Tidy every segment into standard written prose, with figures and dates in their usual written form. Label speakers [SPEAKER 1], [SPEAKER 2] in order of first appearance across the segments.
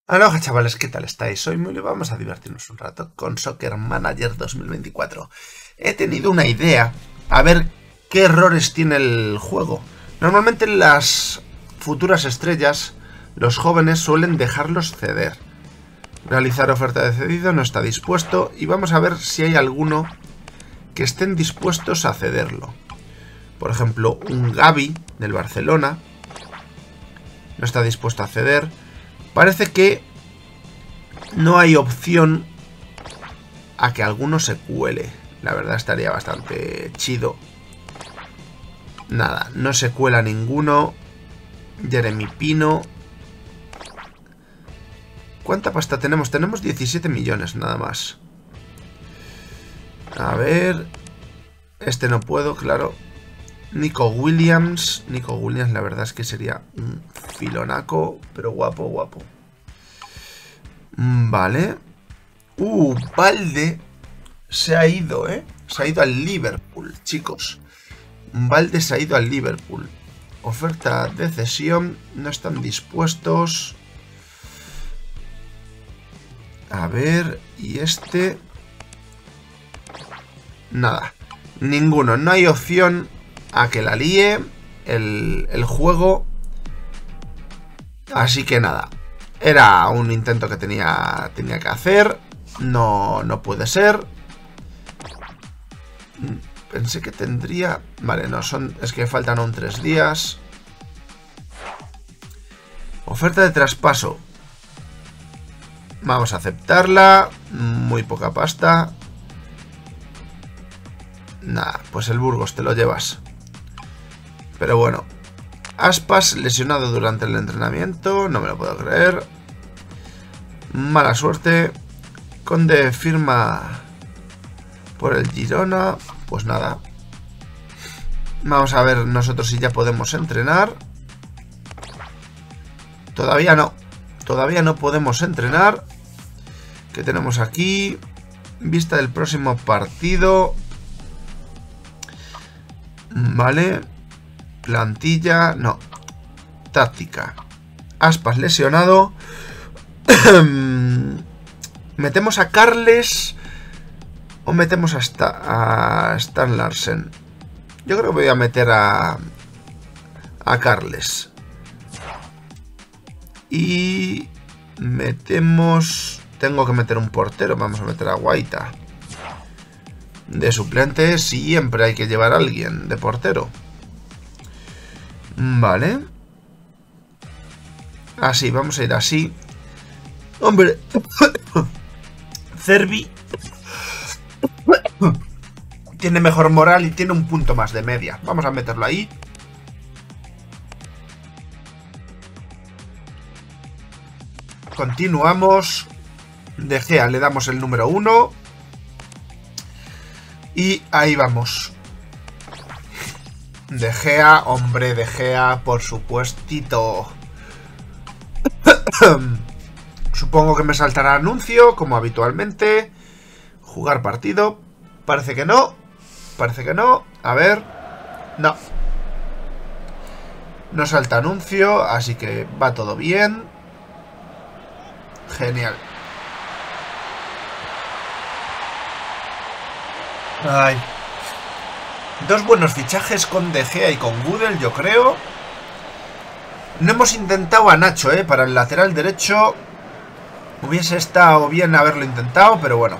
[SPEAKER 1] Aloha chavales, ¿qué tal estáis? Hoy vamos a divertirnos un rato con Soccer Manager 2024. He tenido una idea, a ver qué errores tiene el juego. Normalmente las futuras estrellas, los jóvenes suelen dejarlos ceder. Realizar oferta de cedido no está dispuesto y vamos a ver si hay alguno que estén dispuestos a cederlo. Por ejemplo, un Gavi del Barcelona no está dispuesto a ceder. Parece que no hay opción a que alguno se cuele. La verdad estaría bastante chido. Nada, no se cuela ninguno. Jeremy Pino. ¿Cuánta pasta tenemos? Tenemos 17 millones nada más. A ver. Este no puedo, claro. Nico Williams. Nico Williams la verdad es que sería un filonaco, pero guapo, guapo. Vale. Balde se ha ido, ¿eh? Se ha ido al Liverpool, chicos. Balde se ha ido al Liverpool. Oferta de cesión. No están dispuestos. A ver. Y este. Nada. Ninguno. No hay opción a que la líe el juego. Así que nada. Era un intento que tenía que hacer. No puede ser. Pensé que tendría... Vale, no, es que faltan aún 3 días. Oferta de traspaso. Vamos a aceptarla. Muy poca pasta. Nada, pues el Burgos te lo llevas. Pero bueno. Aspas lesionado durante el entrenamiento. No me lo puedo creer. Mala suerte. Conde firma por el Girona. Pues nada. Vamos a ver nosotros si ya podemos entrenar. Todavía no. Todavía no podemos entrenar. ¿Qué tenemos aquí? Vista del próximo partido. Vale. Plantilla. No. Táctica. Aspas lesionado. ¿Metemos a Carles o metemos a Stan Larsen? Yo creo que voy a meter a Carles. Y metemos... Tengo que meter un portero. Vamos a meter a Guaita. De suplente siempre hay que llevar a alguien de portero. Vale. Así, vamos a ir así. Hombre. Cervi tiene mejor moral y tiene un punto más de media. Vamos a meterlo ahí. Continuamos. De Gea le damos el número 1. Y ahí vamos. De Gea, hombre, De Gea, por supuestito. Supongo que me saltará anuncio, como habitualmente. Jugar partido. Parece que no. Parece que no. A ver. No. No salta anuncio, así que va todo bien. Genial. Ay. 2 buenos fichajes con De Gea y con Gudel, yo creo. No hemos intentado a Nacho, para el lateral derecho. Hubiese estado bien haberlo intentado, pero bueno.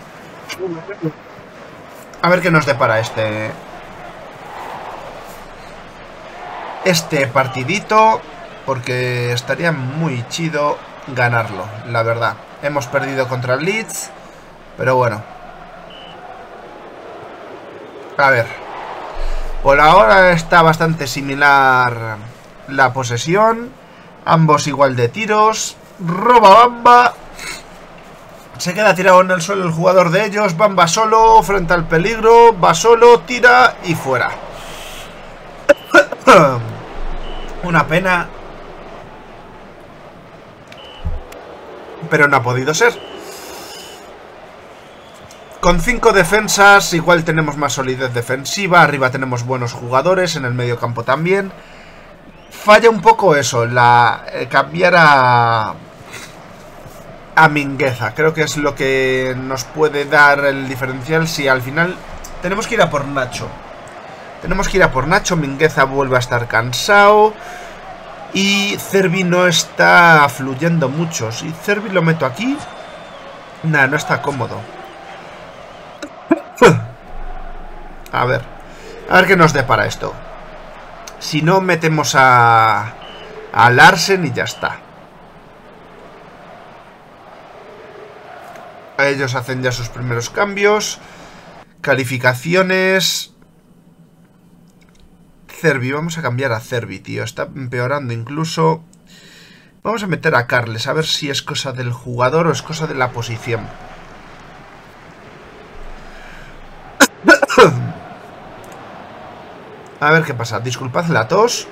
[SPEAKER 1] A ver qué nos depara este partidito. Porque estaría muy chido ganarlo, la verdad. Hemos perdido contra el Leeds, pero bueno. A ver. Por ahora está bastante similar la posesión. Ambos igual de tiros. Roba Bamba. Se queda tirado en el suelo el jugador de ellos. Bamba solo, frente al peligro. Va solo, tira y fuera. Una pena. Pero no ha podido ser. Con 5 defensas igual tenemos más solidez defensiva. Arriba tenemos buenos jugadores. En el medio campo también. Falla un poco eso. Cambiar a Mingueza. Creo que es lo que nos puede dar el diferencial si al final tenemos que ir a por Nacho. Tenemos que ir a por Nacho. Mingueza vuelve a estar cansado. Y Cervi no está fluyendo mucho. Si Cervi lo meto aquí... Nah, no está cómodo. A ver qué nos depara esto. Si no, metemos a Larsen y ya está. Ellos hacen ya sus primeros cambios. Calificaciones. Cervi, vamos a cambiar a Cervi, tío. Está empeorando incluso. Vamos a meter a Carles, a ver si es cosa del jugador o es cosa de la posición. A ver qué pasa. Disculpad la tos.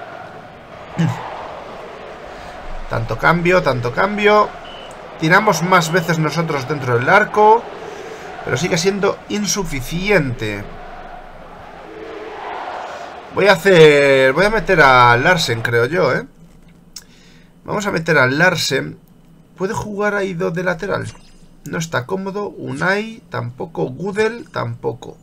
[SPEAKER 1] Tanto cambio, tanto cambio. Tiramos más veces nosotros dentro del arco, pero sigue siendo insuficiente. Voy a meter a Larsen, creo yo, ¿eh? Vamos a meter a Larsen. ¿Puede jugar a Ido de lateral? No está cómodo. Unai tampoco. Gudel tampoco.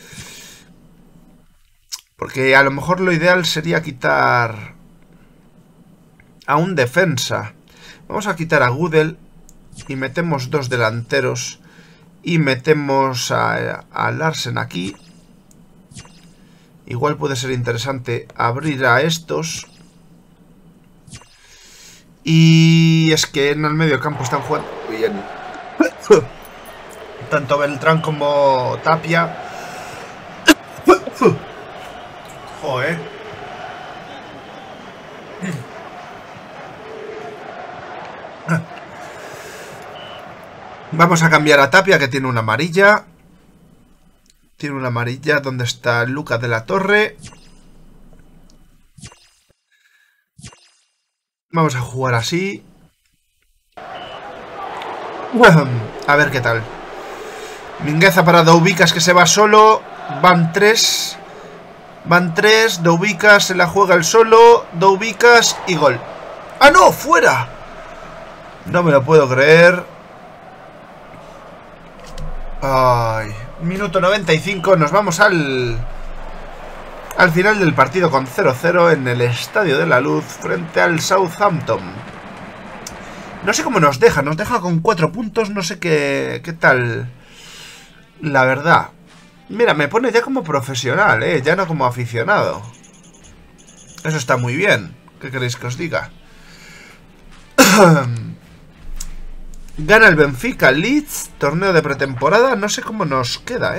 [SPEAKER 1] Porque a lo mejor lo ideal sería quitar a un defensa. Vamos a quitar a Gudel y metemos dos delanteros. Y metemos a Larsen aquí. Igual puede ser interesante abrir a estos. Y es que en el medio campo están jugando bien. Tanto Beltrán como Tapia. Joder. Vamos a cambiar a Tapia, que tiene una amarilla. Tiene una amarilla. ¿Dónde está Lucas de la Torre? Vamos a jugar así. A ver qué tal. Mingueza para Doubicas, que se va solo. Van tres. Doubicas se la juega el solo. Doubicas y gol. ¡Ah, no! ¡Fuera! No me lo puedo creer. Ay. Minuto 95. Nos vamos al final del partido con 0-0 en el Estadio de la Luz frente al Southampton. No sé cómo nos deja con 4 puntos, no sé qué tal, la verdad. Mira, me pone ya como profesional, ya no como aficionado. Eso está muy bien, ¿qué queréis que os diga? Gana el Benfica Leeds, torneo de pretemporada, no sé cómo nos queda,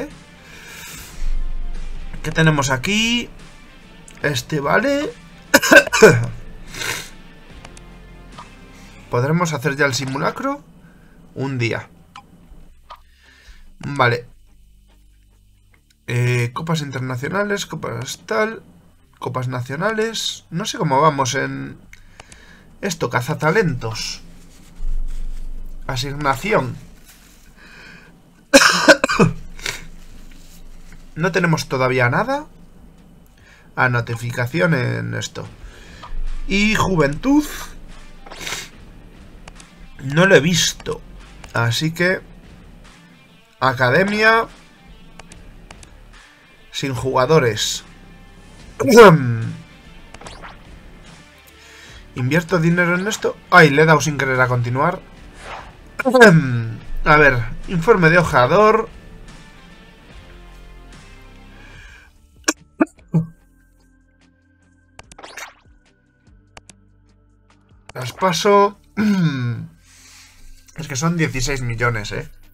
[SPEAKER 1] ¿Qué tenemos aquí? Vale. ¿Podremos hacer ya el simulacro? Un día. Vale. Copas internacionales, copas tal. Copas nacionales. No sé cómo vamos en esto, cazatalentos. Asignación. No tenemos todavía nada. A notificación en esto. Y juventud. No lo he visto. Así que... Academia. Sin jugadores. ¿Invierto dinero en esto? Ay, le he dado sin querer a continuar. A ver, informe de hojador. Las paso. Es que son 16 millones,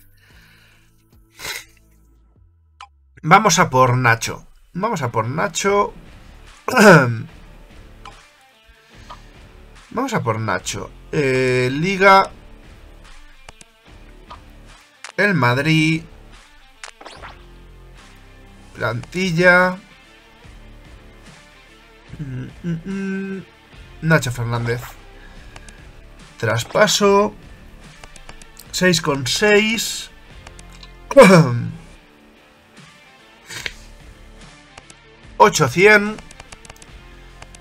[SPEAKER 1] Vamos a por Nacho. Vamos a por Nacho. Vamos a por Nacho. Liga. El Madrid. Plantilla. Nacho Fernández. Traspaso. 6,6. 800.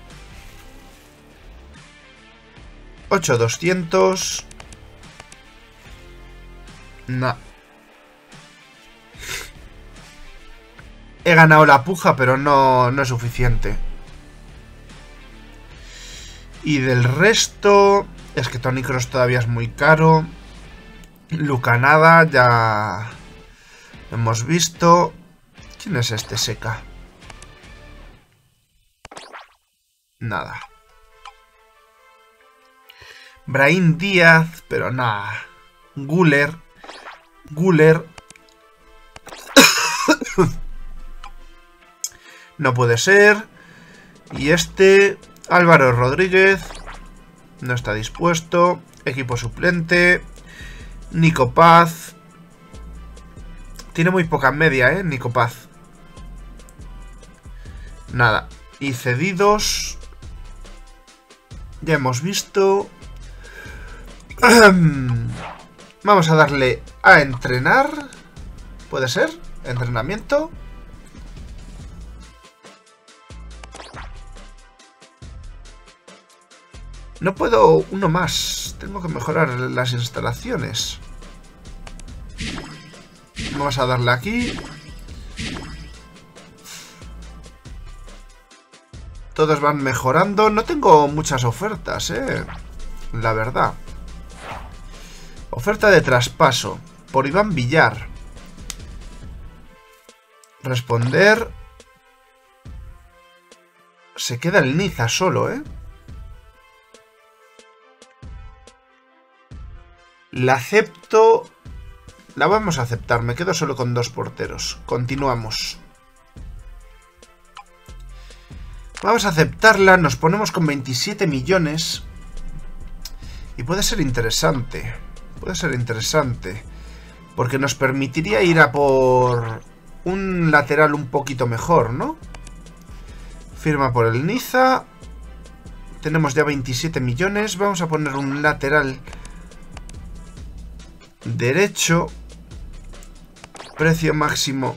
[SPEAKER 1] 8,200. No. He ganado la puja, pero no es suficiente. Y del resto... Es que Tony Cross todavía es muy caro. Lucanada ya... hemos visto... ¿Quién es este Seca? Nada. Brahim Díaz, pero nada. Guller. No puede ser. Y este... Álvaro Rodríguez. No está dispuesto. Equipo suplente. Nico Paz. Tiene muy poca media, Nico Paz. Nada. Y cedidos. Ya hemos visto. Vamos a darle a entrenar. ¿Puede ser? Entrenamiento. No puedo uno más. Tengo que mejorar las instalaciones. Vamos a darle aquí. Todos van mejorando. No tengo muchas ofertas, la verdad. Oferta de traspaso. Por Iván Villar. Responder. Se queda el Niza solo, La acepto. La vamos a aceptar. Me quedo solo con 2 porteros. Continuamos. Vamos a aceptarla. Nos ponemos con 27 millones. Y puede ser interesante. Puede ser interesante. Porque nos permitiría ir a por un lateral un poquito mejor, ¿no? Firma por el Niza. Tenemos ya 27 millones. Vamos a poner un lateral derecho. Precio máximo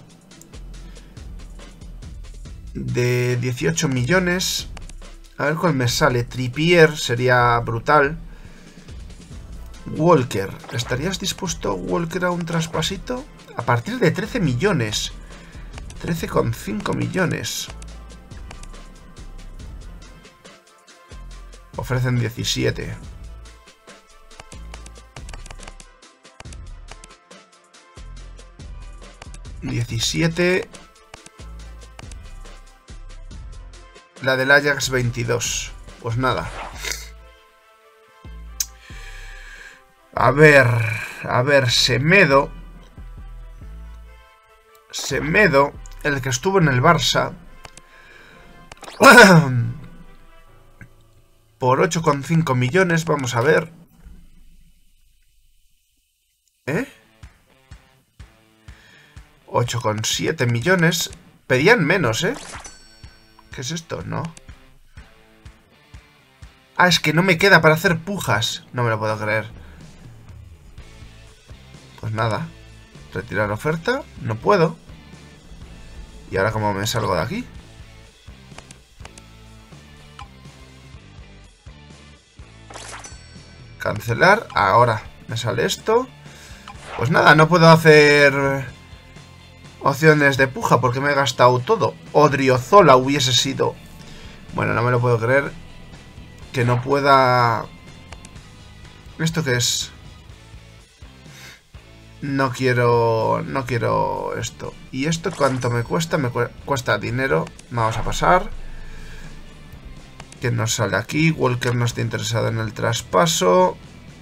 [SPEAKER 1] de 18 millones. A ver cuál me sale. Trippier sería brutal. Walker. ¿Estarías dispuesto, Walker, a un traspasito? A partir de 13 millones. 13,5 millones. Ofrecen 17. La del Ajax 22. Pues nada. A ver, Semedo, el que estuvo en el Barça, por 8,5 millones, vamos a ver. 8,7 millones. Pedían menos, ¿Qué es esto? No. Ah, es que no me queda para hacer pujas. No me lo puedo creer. Pues nada. Retirar oferta. No puedo. ¿Y ahora cómo me salgo de aquí? Cancelar. Ahora me sale esto. Pues nada, no puedo hacer opciones de puja porque me he gastado todo. Odriozola hubiese sido. Bueno, no me lo puedo creer. Que no pueda... ¿Esto qué es? No quiero esto. ¿Y esto cuánto me cuesta? Me cuesta dinero. Vamos a pasar. ¿Qué nos sale aquí? Walker no está interesado en el traspaso.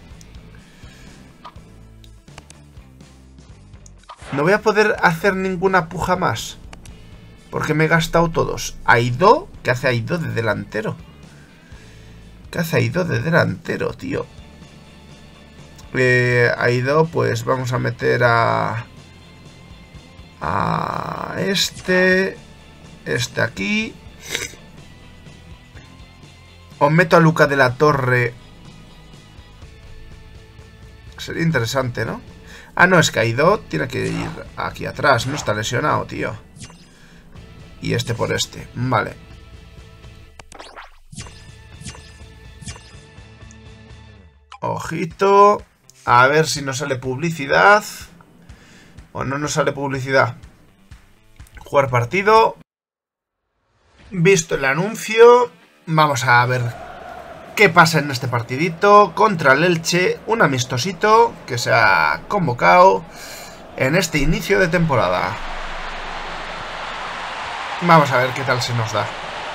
[SPEAKER 1] No voy a poder hacer ninguna puja más. Porque me he gastado todos. Aidó. ¿Qué hace Aidó de delantero? ¿Qué hace Aidó de delantero, tío? Aidó, pues vamos a meter a este aquí. O meto a Luca de la Torre. Sería interesante, ¿no? Ah, no, es que Aidó tiene que ir aquí atrás. No está lesionado, tío. Y este por este. Vale. Ojito. A ver si nos sale publicidad. O no nos sale publicidad. Jugar partido. Visto el anuncio. Vamos a ver qué pasa en este partidito. Contra el Elche. Un amistosito que se ha convocado en este inicio de temporada. Vamos a ver qué tal se nos da.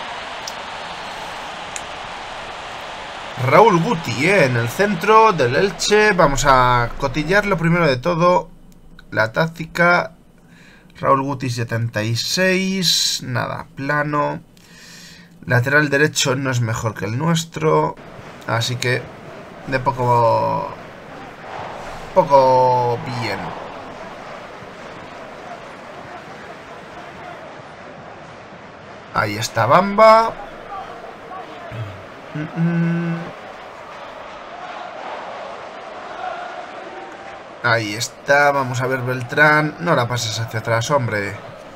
[SPEAKER 1] Raúl Guti, en el centro del Elche. Vamos a cotillar lo primero de todo. La táctica. Raúl Guti 76. Nada, plano. Lateral derecho no es mejor que el nuestro. Así que de poco bien. Ahí está Bamba. Ahí está, vamos a ver Beltrán. No la pases hacia atrás, hombre.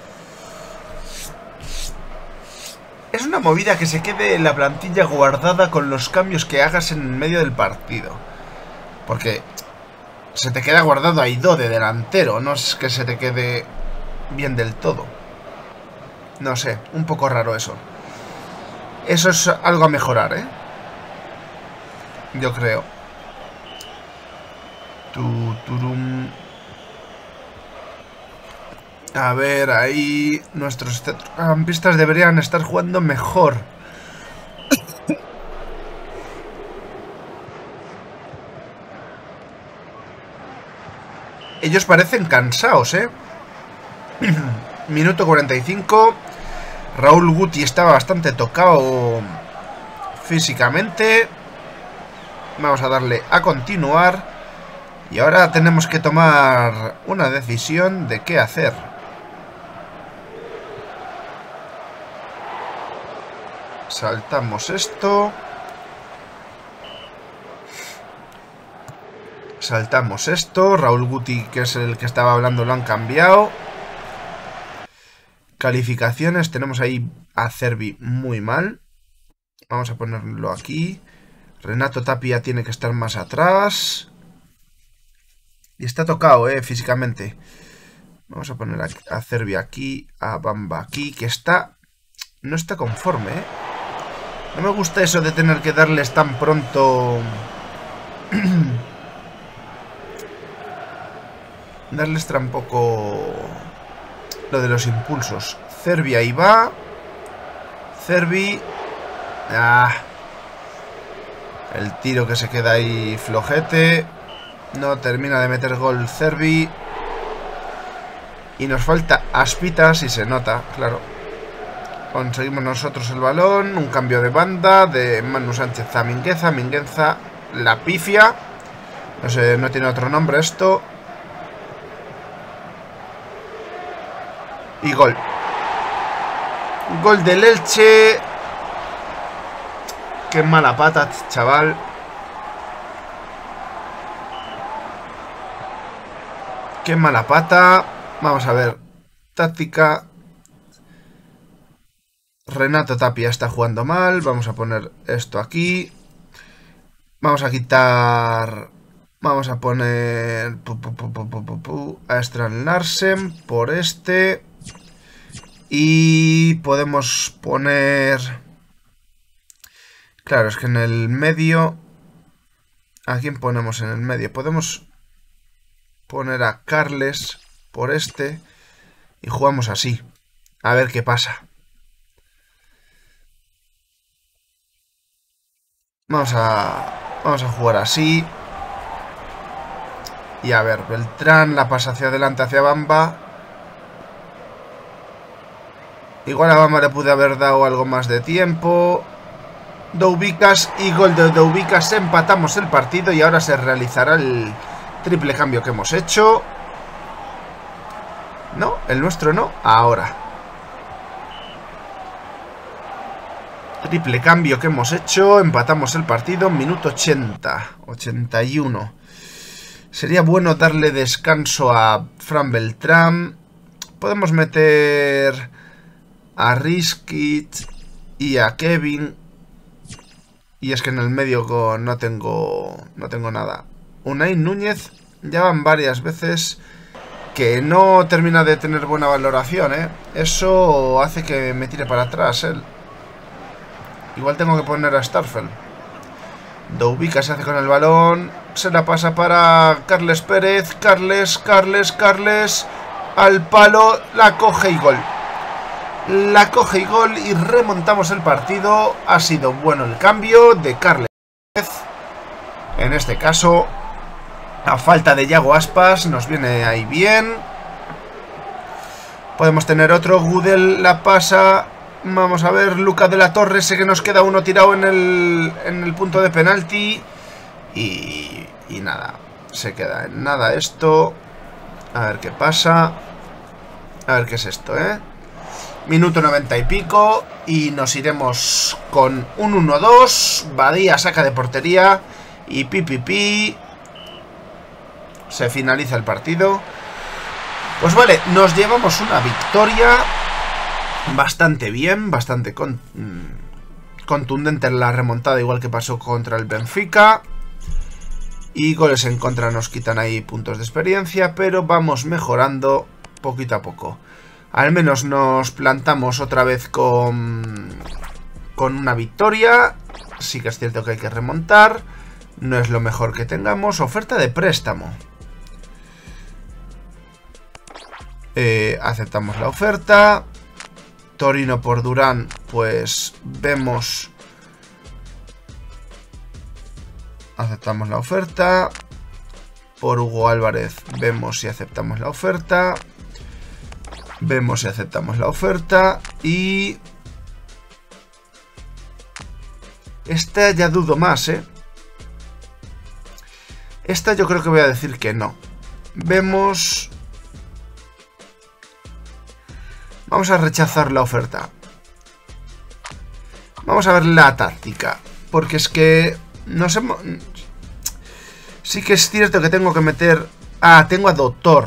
[SPEAKER 1] Es una movida que se quede la plantilla guardada con los cambios que hagas en medio del partido. Porque se te queda guardado Aidó de delantero. No es que se te quede bien del todo. No sé, un poco raro eso. Eso es algo a mejorar, ¿eh? Yo creo. A ver, ahí nuestros centrocampistas deberían estar jugando mejor. Ellos parecen cansados, ¿eh? Minuto 45. Raúl Guti estaba bastante tocado físicamente. Vamos a darle a continuar. Y ahora tenemos que tomar una decisión de qué hacer. Saltamos esto. Saltamos esto. Raúl Guti, que es el que estaba hablando, lo han cambiado. Calificaciones. Tenemos ahí a Cervi muy mal. Vamos a ponerlo aquí. Renato Tapia tiene que estar más atrás. Y está tocado, físicamente. Vamos a poner a Cervi aquí. A Bamba aquí. Que está... No está conforme, No me gusta eso de tener que darles tan pronto... darles tampoco... Lo de los impulsos. Cervi ahí va. Cervi. El tiro que se queda ahí flojete. No termina de meter gol Cervi. Y nos falta Aspitas y se nota, claro. Conseguimos nosotros el balón. Un cambio de banda de Manu Sánchez a Mingueza. Mingueza la pifia. No sé, no tiene otro nombre esto. Y gol. Gol del Elche. Qué mala pata, chaval. Qué mala pata. Vamos a ver. Táctica. Renato Tapia está jugando mal. Vamos a poner esto aquí. Vamos a quitar... Vamos a poner... a Strand Larsen por este... Y podemos poner... Claro, es que en el medio... ¿A quién ponemos en el medio? Podemos poner a Carles por este... Y jugamos así. A ver qué pasa. Vamos a jugar así. Y a ver, Beltrán la pasa hacia adelante, hacia Bamba. Igual a Bamba le pude haber dado algo más de tiempo. Doubicas y gol de Doubicas. Empatamos el partido y ahora se realizará el triple cambio que hemos hecho. No, el nuestro no. Ahora. Triple cambio que hemos hecho. Empatamos el partido. Minuto 80. 81. Sería bueno darle descanso a Fran Beltrán. Podemos meter a Riskit y a Kevin. Y es que en el medio no tengo nada. Unai Núñez ya van varias veces que no termina de tener buena valoración, ¿eh? Eso hace que me tire para atrás, él. Igual tengo que poner a Starfel. Doubica se hace con el balón. Se la pasa para Carles Pérez. Carles. Al palo. La coge y gol. Y remontamos el partido. Ha sido bueno el cambio de Carles Pérez. En este caso, a falta de Yago Aspas, nos viene ahí bien. Podemos tener otro. Gudel la pasa. Vamos a ver, Lucas de la Torre. Sé que nos queda uno tirado en el punto de penalti. Y nada, se queda en nada esto. A ver qué pasa. A ver qué es esto, ¿eh? Minuto 90 y pico. Y nos iremos con un 1-2. Badía saca de portería. Y pi. Se finaliza el partido. Pues vale, nos llevamos una victoria bastante bien, bastante contundente en la remontada, igual que pasó contra el Benfica. Y goles en contra nos quitan ahí puntos de experiencia, pero vamos mejorando poquito a poco. Al menos nos plantamos otra vez con una victoria. Sí que es cierto que hay que remontar. No es lo mejor que tengamos. Oferta de préstamo. Aceptamos la oferta. Torino por Durán, pues vemos. Aceptamos la oferta. Por Hugo Álvarez vemos si aceptamos la oferta. Vemos si aceptamos la oferta. Y esta ya dudo más, ¿eh? Esta yo creo que voy a decir que no. Vemos. Vamos a rechazar la oferta. Vamos a ver la táctica. Porque es que nos hemos... Sí que es cierto que tengo que meter... Ah, tengo a Doctor.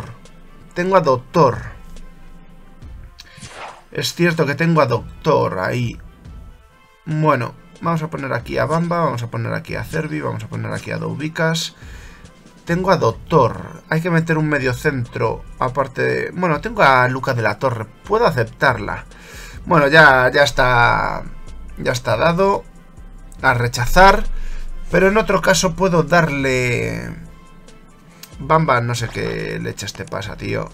[SPEAKER 1] Es cierto que tengo a Doctor ahí. Bueno, vamos a poner aquí a Bamba. Vamos a poner aquí a Cervi. Vamos a poner aquí a Doubicas. Tengo a Doctor. Hay que meter un medio centro. Aparte de... Bueno, tengo a Lucas de la Torre. Puedo aceptarla. Bueno, ya está. Ya está dado. A rechazar. Pero en otro caso puedo darle... Bamba, no sé qué leche te pasa, tío.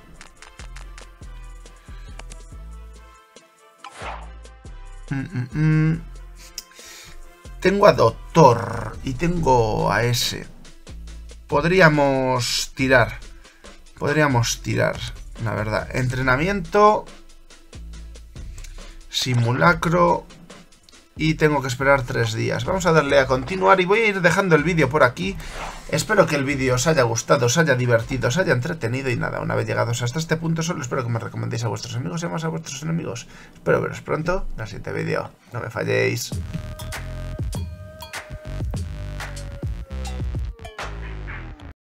[SPEAKER 1] Tengo a Doctor. Y tengo a ese. Podríamos tirar, la verdad. Entrenamiento, simulacro, y tengo que esperar 3 días. Vamos a darle a continuar y voy a ir dejando el vídeo por aquí. Espero que el vídeo os haya gustado, os haya divertido, os haya entretenido y nada, una vez llegados hasta este punto solo espero que me recomendéis a vuestros amigos y más a vuestros enemigos. Espero veros pronto en el siguiente vídeo. No me falléis.